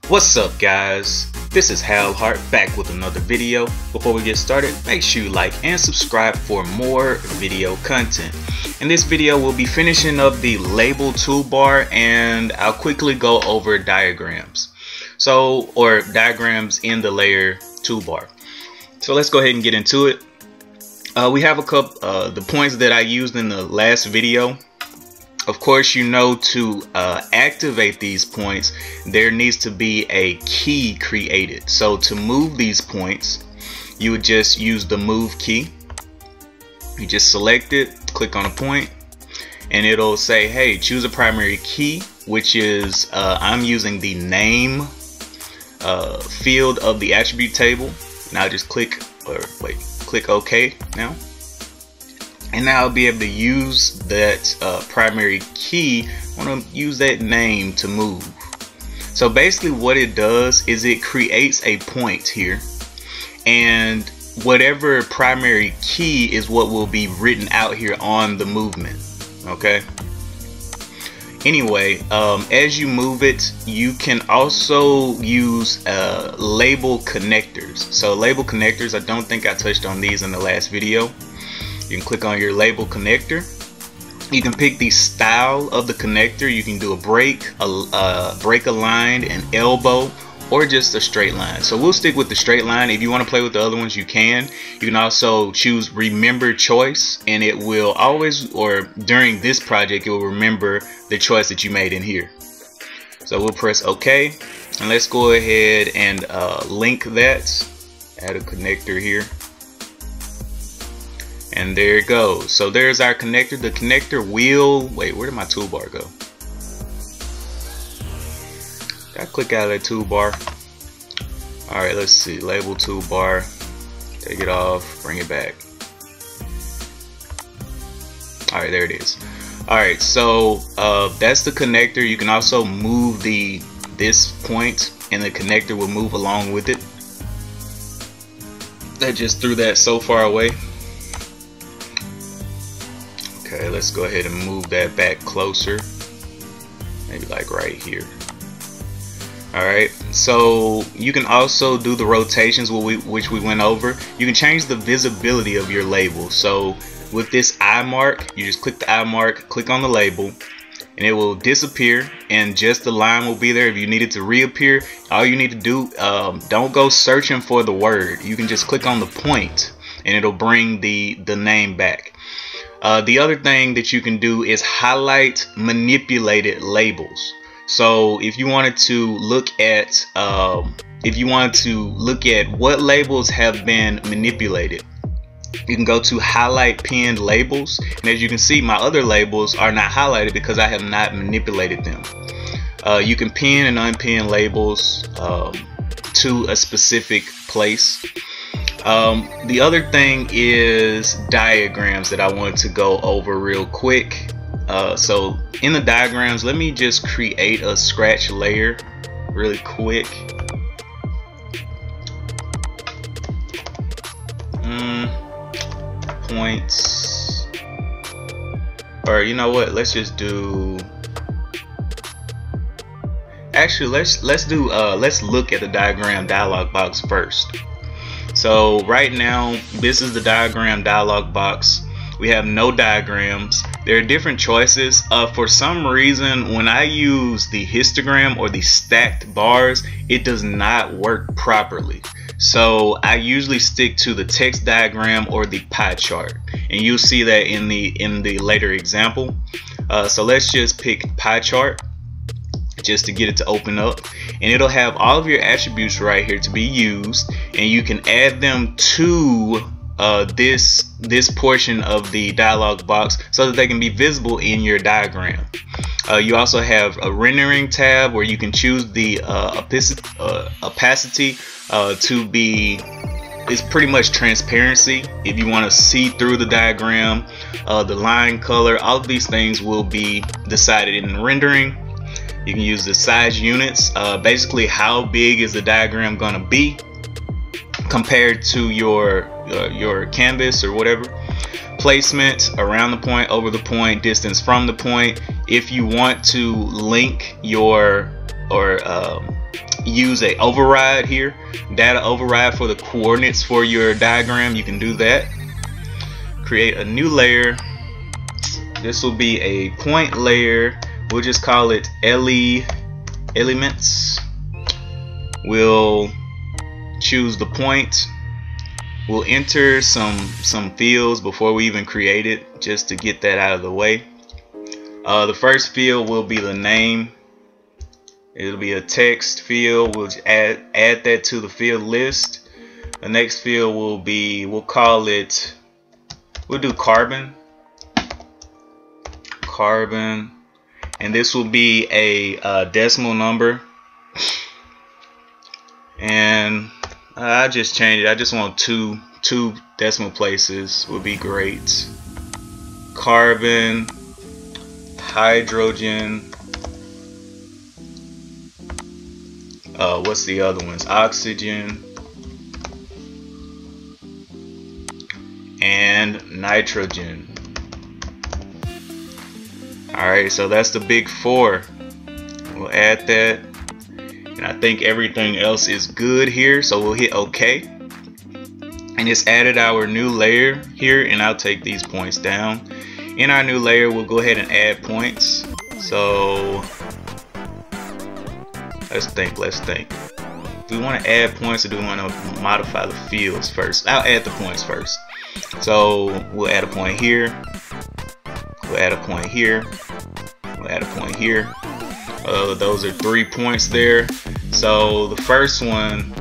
What's up, guys? This is Hart back with another video. Before we get started, make sure you like and subscribe for more video content. In this video, we'll be finishing up the label toolbar, and I'll quickly go over diagrams. Or diagrams in the layer toolbar. So let's go ahead and get into it. We have a couple the points that I used in the last video. Of course, you know, to activate these points, there needs to be a key created. So to move these points, you would just use the move key. You just select it, click on a point, and it'll say, hey, choose a primary key, which is I'm using the name field of the attribute table. Now just click OK now. And now I'll be able to use that primary key. I want to use that name to move. So basically what it does is it creates a point here, and whatever primary key is what will be written out here on the movement. Okay. Anyway, as you move it, you can also use label connectors. So label connectors, I don't think I touched on these in the last video. You can click on your label connector. You can pick the style of the connector. You can do a break aligned, an elbow, or just a straight line. So we'll stick with the straight line. If you want to play with the other ones, you can. You can also choose remember choice, and it will always, or during this project, it will remember the choice that you made in here. So we'll press OK, and let's go ahead and link that. Add a connector here. And there it goes. So there's our connector. The connector will, wait, where did my toolbar go? I click out of that toolbar. Alright, let's see. Label toolbar. Take it off, bring it back. Alright, there it is. Alright, so that's the connector. You can also move this point, and the connector will move along with it. That just threw that so far away. Okay, let's go ahead and move that back closer, maybe like right here. Alright, so you can also do the rotations which we went over. You can change the visibility of your label. So with this eye mark, you just click the eye mark, click on the label, and it will disappear, and just the line will be there. If you need it to reappear, all you need to do, don't go searching for the word. You can just click on the point, and it'll bring the name back. The other thing that you can do is highlight manipulated labels. So if you wanted to look at what labels have been manipulated, you can go to highlight pinned labels, and as you can see, my other labels are not highlighted because I have not manipulated them. You can pin and unpin labels to a specific place. The other thing is diagrams that I wanted to go over real quick. So in the diagrams, let me just create a scratch layer really quick. Points, or you know what, let's just do, actually let's look at the diagram dialog box first. So right now, this is the diagram dialog box. We have no diagrams. There are different choices. For some reason, when I use the histogram or the stacked bars, it does not work properly. So I usually stick to the text diagram or the pie chart, and you'll see that in the later example. So let's just pick pie chart, just to get it to open up, and it'll have all of your attributes right here to be used, and you can add them to this portion of the dialog box so that they can be visible in your diagram. You also have a rendering tab where you can choose the opacity to be, it's pretty much transparency. If you want to see through the diagram, the line color, all of these things will be decided in the rendering. You can use the size units, basically how big is the diagram gonna be compared to your canvas or whatever. Placement, around the point, over the point, distance from the point. If you want to link your, or use a override here, data override for the coordinates for your diagram, you can do that. Create a new layer. This will be a point layer. We'll just call it elements. We'll choose the point. We'll enter some fields before we even create it, just to get that out of the way. The first field will be the name. It'll be a text field. We'll add that to the field list. The next field will be, we'll do carbon, and this will be a decimal number. And I just changed it. I just want two decimal places would be great. Carbon, hydrogen, what's the other ones? Oxygen and nitrogen. Alright, so that's the big four. We'll add that. And I think everything else is good here, so we'll hit OK. And it's added our new layer here, and I'll take these points down. In our new layer, we'll go ahead and add points. So let's think. Do we want to add points, or do we want to modify the fields first? I'll add the points first. So we'll add a point here. We'll add a point here. We'll add a point here. Those are 3 points there. So the first one,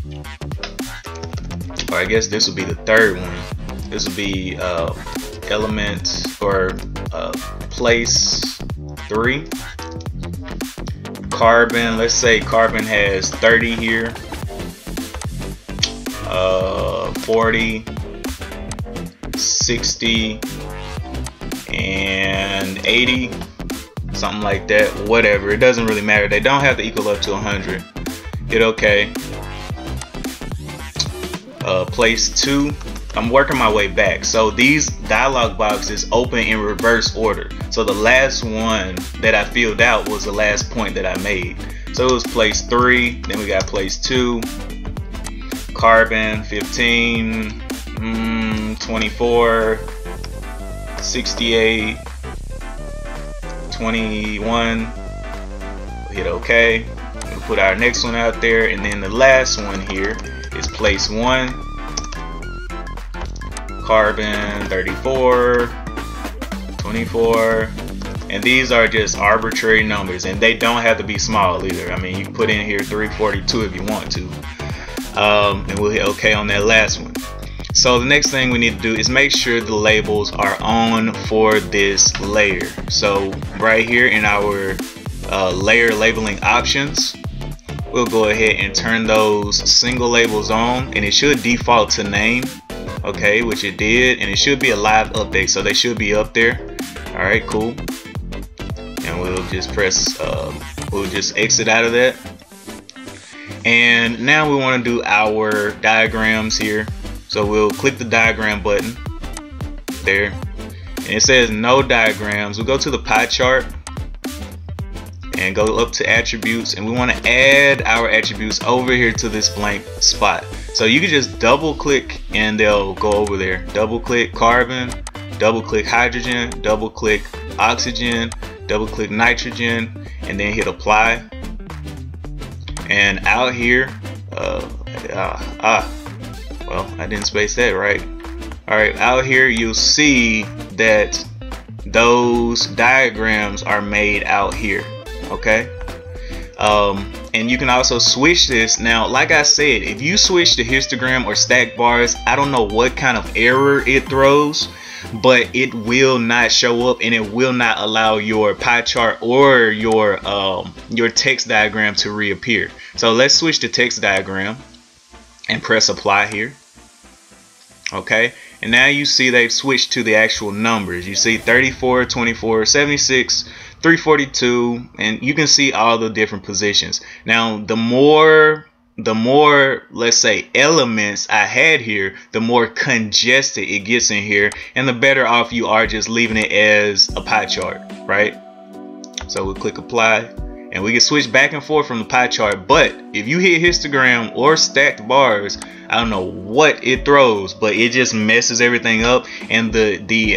or I guess this will be the third one. This will be element or place 3. Carbon, let's say carbon has 30 here, 40, 60, and 80, something like that. Whatever, it doesn't really matter. They don't have to equal up to 100. Hit OK. Place 2. I'm working my way back. So these dialog boxes open in reverse order. So the last one that I filled out was the last point that I made. So it was place 3, then we got place 2, carbon 15, 24, 68, 21. We'll hit OK. We'll put our next one out there, and then the last one here is place 1. Carbon 34, 24, and these are just arbitrary numbers, and they don't have to be small either. I mean, you can put in here 342 if you want to, and we'll hit OK on that last one. So the next thing we need to do is make sure the labels are on for this layer. So right here in our layer labeling options, we'll go ahead and turn those single labels on, and it should default to name. Okay, which it did, and it should be a live update, so they should be up there. Alright, cool. And we'll just press, we'll just exit out of that. And now we want to do our diagrams here. So we'll click the diagram button there, and it says no diagrams. We'll go to the pie chart and go up to attributes, and we want to add our attributes over here to this blank spot. So you can just double click and they'll go over there. Double click carbon, double click hydrogen, double click oxygen, double click nitrogen, and then hit apply. And out here, well, I didn't space that right. Alright, out here you'll see that those diagrams are made out here. Okay, and you can also switch this. Now, like I said, if you switch to histogram or stack bars, I don't know what kind of error it throws, but it will not show up, and it will not allow your pie chart or your text diagram to reappear. So let's switch to text diagram and press apply here. Okay, and now you see they've switched to the actual numbers. You see 34, 24, 76, 342, and you can see all the different positions. Now the more let's say elements I had here, the more congested it gets in here, and the better off you are just leaving it as a pie chart, right? So we'll click apply, and we can switch back and forth from the pie chart. But if you hit histogram or stacked bars, I don't know what it throws, but it just messes everything up, and the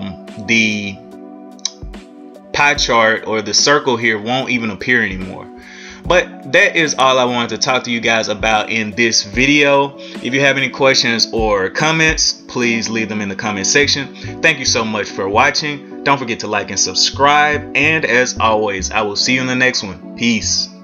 pie chart or the circle here won't even appear anymore. But that is all I wanted to talk to you guys about in this video. If you have any questions or comments, please leave them in the comment section. Thank you so much for watching. Don't forget to like and subscribe. And as always, I will see you in the next one. Peace.